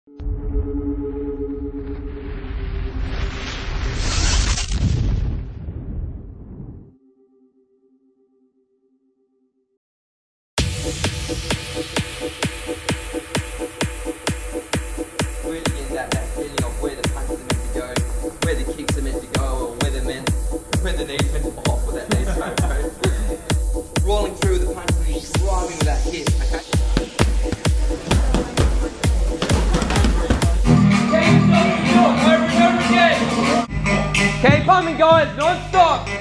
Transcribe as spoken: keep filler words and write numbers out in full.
Really getting that, that feeling of where the punches are meant to go, where the kicks are meant to go, or where the meant, where the knees meant to off, or that knees meant to go. Rolling through the punches and driving with that hit, okay? Keep pumping, guys, non-stop.